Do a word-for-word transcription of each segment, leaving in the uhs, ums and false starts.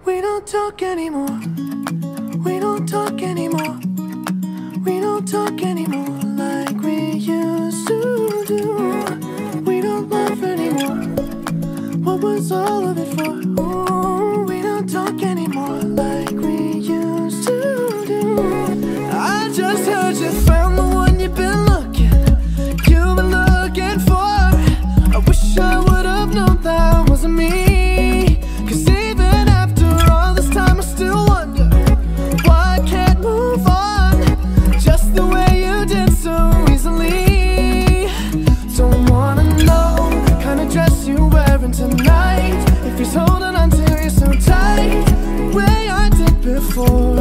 We don't talk anymore. We don't talk anymore. We don't talk anymore like we used to do. We don't laugh anymore. What was all of it for? Ooh, we don't talk anymore like we used to do. I just heard you found the one you've been looking, you've been looking for. I wish I would have known that wasn't me. Cause even after all this time I still wonder why I can't move on just the way you did so easily. Don't wanna know the kind of dress you're wearing tonight, if he's holding on to you so tight the way I did before.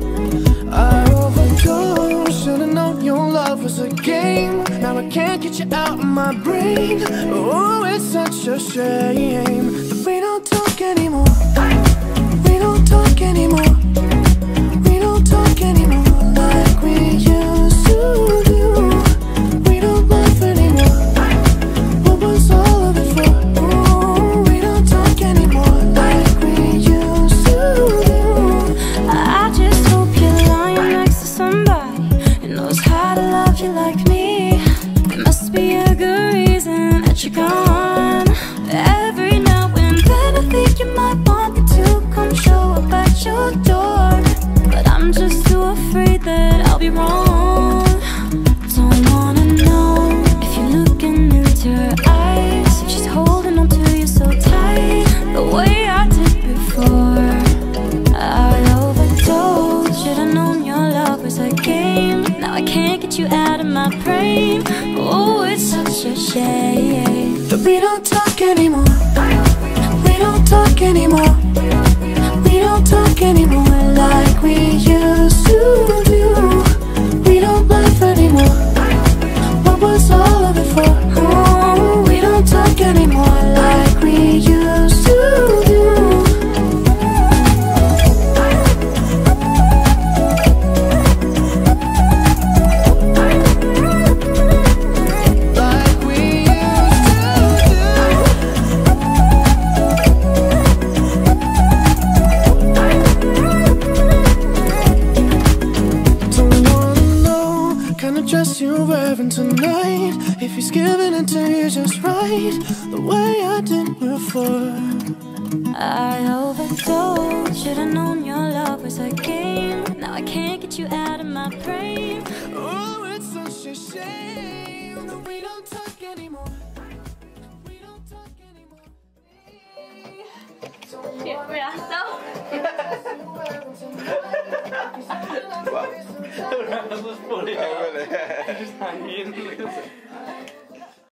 I overdosed, should've known your love was a game. Now I can't get you out of my brain. Oh, it's such a shame that we don't talk anymore. We don't talk anymore. We don't talk anymore like we used to do. We don't laugh anymore. What was all of it for? Ooh, we don't talk anymore like we used to do. I just hope you're lying next to somebody who knows how to love you like me. There must be a good reason that you're gone. Every now and then I think you might want me to come show up at your door, but I'm just too afraid that I'll be wrong. Don't wanna know if you're looking into her eyes, if she's holding on to you so tight the way I did before. I overdosed, should've known your love was a game. Now I can't get you out of my brain. Oh, it's such a shame that we don't talk anymore. We don't talk anymore. We don't talk anymore like we used to do. We don't laugh anymore. What was all of it for? Oh, we don't talk anymore like we used to do. Dress you're wearing tonight, if he's giving it to you just right the way I did before. I overdosed, should've known your love was a game. Now I can't get you out of my brain. Oh, it's such a shame that we don't talk anymore. We don't talk anymore. Wow. Just pull it out. Just hanging.